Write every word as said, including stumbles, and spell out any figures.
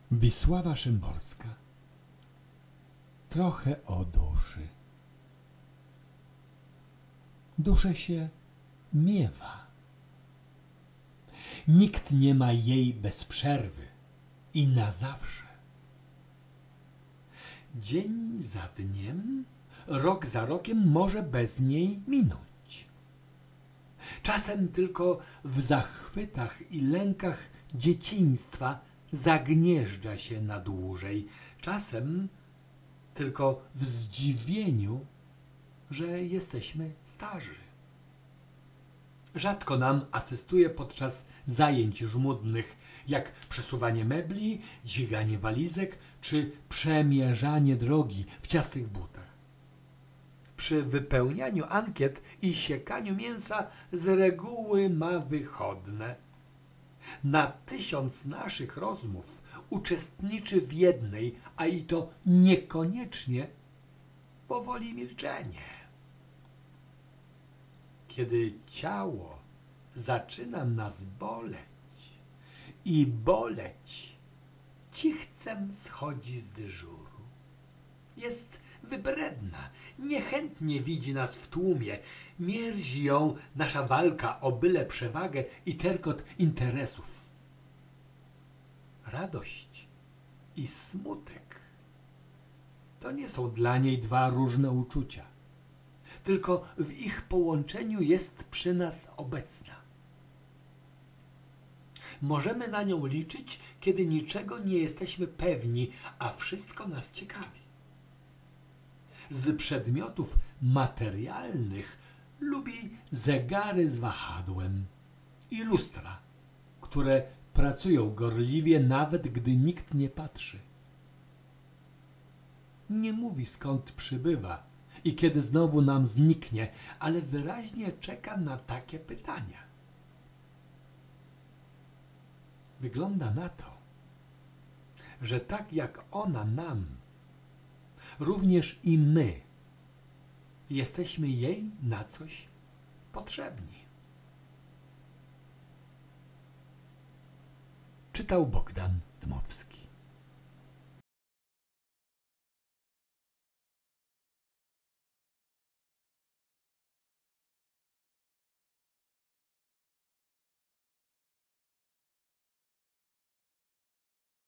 Wisława Szymborska. Trochę o duszy. Duszę się miewa. Nikt nie ma jej bez przerwy i na zawsze. Dzień za dniem, rok za rokiem może bez niej minąć. Czasem tylko w zachwytach i lękach dzieciństwa zagnieżdża się na dłużej, czasem tylko w zdziwieniu, że jesteśmy starzy. Rzadko nam asystuje podczas zajęć żmudnych, jak przesuwanie mebli, dźwiganie walizek czy przemierzanie drogi w ciasnych butach. Przy wypełnianiu ankiet i siekaniu mięsa z reguły ma wychodne. Na tysiąc naszych rozmów uczestniczy w jednej, a i to niekoniecznie powoli milczenie. Kiedy ciało zaczyna nas boleć i boleć, cichcem schodzi z dyżuru. Jest wybredna, niechętnie widzi nas w tłumie, mierzi ją nasza walka o byle przewagę i terkot interesów. Radość i smutek to nie są dla niej dwa różne uczucia, tylko w ich połączeniu jest przy nas obecna. Możemy na nią liczyć, kiedy niczego nie jesteśmy pewni, a wszystko nas ciekawi. Z przedmiotów materialnych lubi zegary z wahadłem i lustra, które pracują gorliwie, nawet gdy nikt nie patrzy. Nie mówi, skąd przybywa i kiedy znowu nam zniknie, ale wyraźnie czeka na takie pytania. Wygląda na to, że tak jak ona nam, również i my jesteśmy jej na coś potrzebni. Czytał Bogdan Dmowski.